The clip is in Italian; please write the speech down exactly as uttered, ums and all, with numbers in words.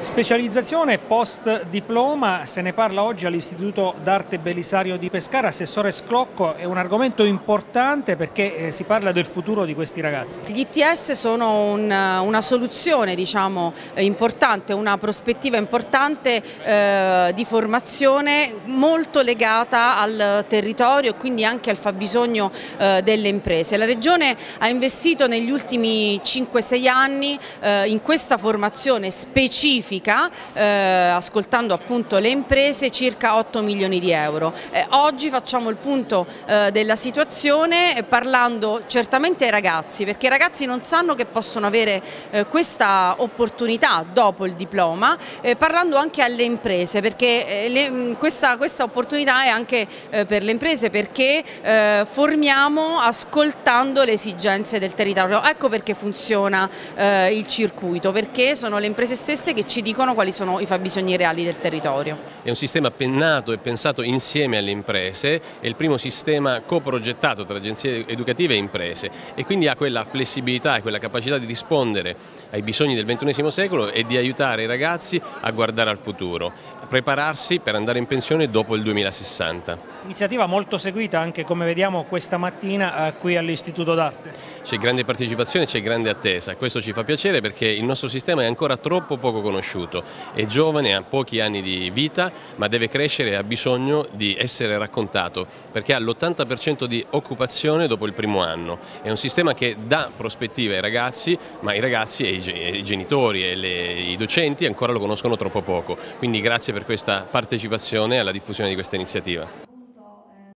Specializzazione post diploma, se ne parla oggi all'Istituto d'Arte Belisario di Pescara. Assessore Sclocco, è un argomento importante perché eh, si parla del futuro di questi ragazzi. Gli I T S sono un, una soluzione, diciamo, importante, una prospettiva importante eh, di formazione molto legata al territorio e quindi anche al fabbisogno eh, delle imprese. La Regione ha investito negli ultimi cinque sei anni eh, in questa formazione specifica, Eh, ascoltando appunto le imprese, circa otto milioni di euro. Eh, oggi facciamo il punto eh, della situazione eh, parlando certamente ai ragazzi, perché i ragazzi non sanno che possono avere eh, questa opportunità dopo il diploma, eh, parlando anche alle imprese, perché eh, le, questa, questa opportunità è anche eh, per le imprese, perché eh, formiamo ascoltando le esigenze del territorio. Ecco perché funziona eh, il circuito, perché sono le imprese stesse che ci dicono quali sono i fabbisogni reali del territorio. È un sistema pennato e pensato insieme alle imprese, è il primo sistema coprogettato tra agenzie educative e imprese e quindi ha quella flessibilità e quella capacità di rispondere ai bisogni del ventunesimo secolo e di aiutare i ragazzi a guardare al futuro, a prepararsi per andare in pensione dopo il duemilasessanta. Iniziativa molto seguita anche, come vediamo questa mattina, eh, qui all'Istituto d'Arte. C'è grande partecipazione, c'è grande attesa, questo ci fa piacere perché il nostro sistema è ancora troppo poco conosciuto, è giovane, ha pochi anni di vita ma deve crescere e ha bisogno di essere raccontato perché ha l'ottanta per cento di occupazione dopo il primo anno. È un sistema che dà prospettive ai ragazzi, ma i ragazzi e i genitori e le, i docenti ancora lo conoscono troppo poco, quindi grazie per questa partecipazione alla diffusione di questa iniziativa.